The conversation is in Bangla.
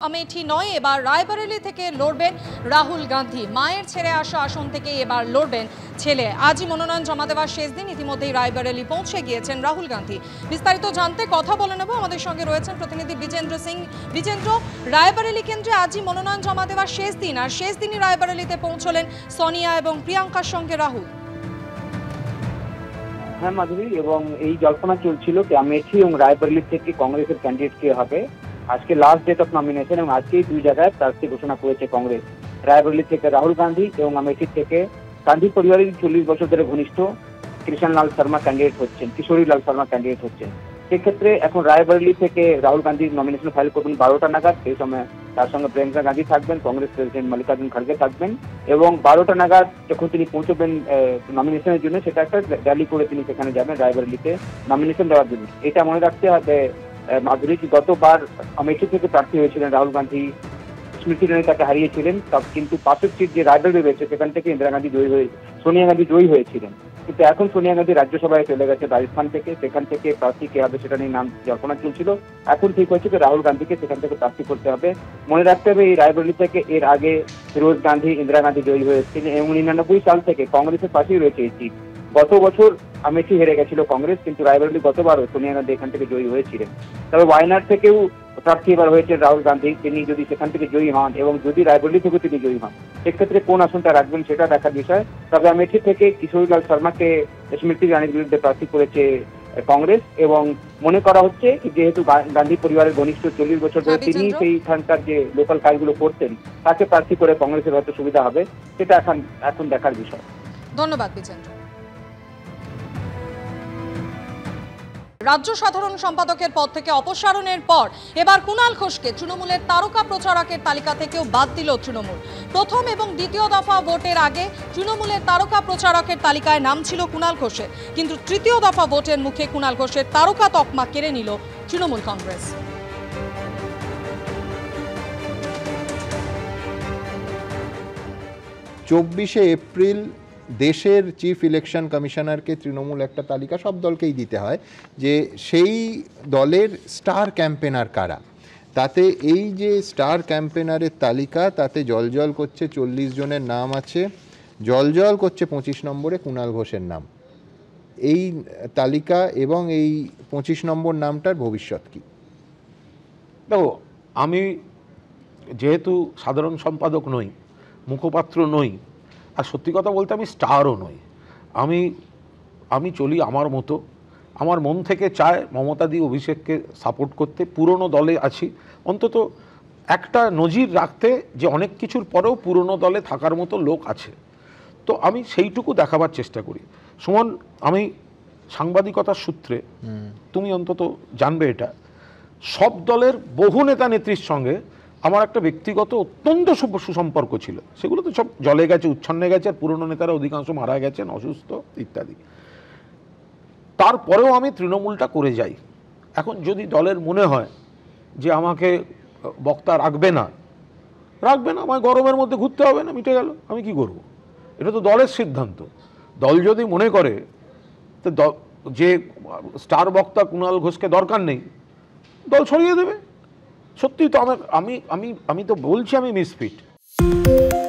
আমেঠি নয়, এবার রায়বরেলি থেকে লড়বেন রাহুল গান্ধী। মায়ের ছেড়ে আসা আসন থেকে এবার লড়বেন ছেলে। আজই মনোনয়ন জমা দেওয়ার শেষ দিন, ইতিমধ্যেই রায়বরেলি পৌঁছে গিয়েছেন রাহুল গান্ধী। বিস্তারিত জানতে কথা বলে নেব, আমাদের সঙ্গে রয়েছেন প্রতিনিধি বিজেন্দ্র সিং। বিজেন্দ্র, রায়বরেলি কেন্দ্রে আজই মনোনয়ন জমা দেওয়ার শেষ দিন, আর শেষ দিনই রায়বরেলিতে পৌঁছলেন সোনিয়া এবং প্রিয়াঙ্কার সঙ্গে রাহুল। হ্যাঁ মাধুরী, এবং এই জল্পনা চলছিল যে আমেঠি এবং রায়বরেলি থেকে কংগ্রেসের ক্যান্ডিডেট কে হবে। আজকে লাস্ট ডেট অফ নমিনেশন, এবং আজকেই দুই জায়গায় প্রার্থী ঘোষণা করেছে কংগ্রেস। রায়বরেলি থেকে রাহুল গান্ধী এবং আমেঠি থেকে গান্ধী পরিবারের 40 বছর ধরে ঘনিষ্ঠ কৃষণলাল শর্মা ক্যান্ডিডেট হচ্ছেন, কিশোরীলাল শর্মা ক্যান্ডিডেট হচ্ছেন। সেক্ষেত্রে এখন রায়বরেলি থেকে রাহুল গান্ধী নমিনেশন ফাইল করবেন 12টা নাগাদ। সেই সময় তার সঙ্গে প্রিয়াঙ্কা গান্ধী থাকবেন, কংগ্রেস প্রেসিডেন্ট মল্লিকার্জুন খড়গে থাকবেন, এবং 12টা নাগাদ যখন তিনি পৌঁছবেন নমিনেশনের জন্য, সেটা একটা র্যালি করে তিনি সেখানে যাবেন রায়বরেলিতে নমিনেশন দেওয়ার জন্য। এটা মনে রাখতে হবে মাধুরী, গতবার আমেঠি থেকে প্রার্থী হয়েছিলেন রাহুল গান্ধী, স্মৃতি ইরানি তাকে হারিয়েছিলেন, কিন্তু পাশের সিট যে রায়বরেলি রয়েছে সেখান থেকে সোনিয়া গান্ধী জয়ী হয়েছিলেন। কিন্তু এখন সোনিয়া গান্ধী রাজ্যসভায় চলে গেছে রাজস্থান থেকে, সেখান থেকে প্রার্থী কে হবে সেটা নিয়ে নাম জল্পনা চলছিল। এখন ঠিক হয়েছে যে রাহুল গান্ধীকে সেখান থেকে প্রার্থী করতে হবে। মনে রাখতে হবে এই রায়বরেলি থেকে এর আগে ফিরোজ গান্ধী, ইন্দিরা গান্ধী জয়ী হয়েছিলেন, এবং 99 সাল থেকে কংগ্রেসের পাশেই রয়েছে এই সিট। গত বছর আমেঠি হেরে গেছিল কংগ্রেস, কিন্তু রায়বরেলি গতবারও সোনিয়া গান্ধী এখান থেকে জয়ী হয়েছিলেন। তবে ওয়ায়নাড থেকেও প্রার্থী এবার হয়েছে রাহুল গান্ধী, তিনি যদি সেখান থেকে জয়ী হন এবং যদি রায়বরেলি থেকে তিনি জয়ী হন, সেক্ষেত্রে কোন আসনটা রাখবেন সেটা দেখার বিষয়। তবে আমেঠি থেকে কিশোরীলাল শর্মাকে স্মৃতি ইরানির বিরুদ্ধে প্রার্থী করেছে কংগ্রেস, এবং মনে করা হচ্ছে যেহেতু গান্ধী পরিবারের ঘনিষ্ঠ 40 বছর ধরে তিনি সেইখানকার যে লোকাল কাজগুলো করতেন, তাকে প্রার্থী করে কংগ্রেসের হয়তো সুবিধা হবে, সেটা এখন দেখার বিষয়। ধন্যবাদ বিজেন্দ্র। রাজ্য সাধারণ সম্পাদকের পদ থেকে অপসারণের পর এবার কুণাল ঘোষকে তৃণমূলের তারকা প্রচারকের তালিকা থেকেও বাদ দিল তৃণমূল। প্রথম এবং দ্বিতীয় দফা ভোটের আগে তৃণমূলের তারকা প্রচারকের তালিকায় নাম ছিল কুণাল ঘোষের, কিন্তু তৃতীয় দফা ভোটের মুখে কুণাল ঘোষের তারকা তকমা কেড়ে নিল তৃণমূল কংগ্রেস। 24শে এপ্রিল দেশের চিফ ইলেকশন কমিশনারকে তৃণমূল একটা তালিকা সব দলকেই দিতে হয় যে সেই দলের স্টার ক্যাম্পেনার কারা। তাতে এই যে স্টার ক্যাম্পেনারের তালিকা, তাতে জলজল করছে 40 জনের নাম আছে, জলজল করছে 25 নম্বরে কুণাল ঘোষের নাম। এই তালিকা এবং এই 25 নম্বর নামটার ভবিষ্যৎ কি? দেখো, আমি যেহেতু সাধারণ সম্পাদক নই, মুখপাত্র নই, আর সত্যি কথা বলতে আমি স্টারও নই, আমি চলি আমার মতো। আমার মন থেকে চায় মমতাদি অভিষেককে সাপোর্ট করতে, পুরনো দলে আছি, অন্তত একটা নজির রাখতে যে অনেক কিছুর পরেও পুরনো দলে থাকার মতো লোক আছে, তো আমি সেইটুকু দেখাবার চেষ্টা করি। সুমন, আমি সাংবাদিকতার সূত্রে, তুমি অন্তত জানবে এটা, সব দলের বহু নেতা নেত্রীর সঙ্গে আমার একটা ব্যক্তিগত অত্যন্ত সুসম্পর্ক ছিল। সেগুলো তো সব জলে গেছে, উচ্ছন্নে গেছে, আর পুরনো নেতারা অধিকাংশ মারা গেছেন, অসুস্থ ইত্যাদি। তারপরেও আমি তৃণমূলটা করে যাই। এখন যদি দলের মনে হয় যে আমাকে বক্তা রাখবে না, আমায় গরমের মধ্যে ঘুরতে হবে না, মিটে গেল, আমি কি করব? এটা তো দলের সিদ্ধান্ত। দল যদি মনে করে তো যে স্টার বক্তা কুণাল ঘোষকে দরকার নেই, দল সরিয়ে দেবে। সত্যি তো আমি তো বলছি আমি মিসফিট।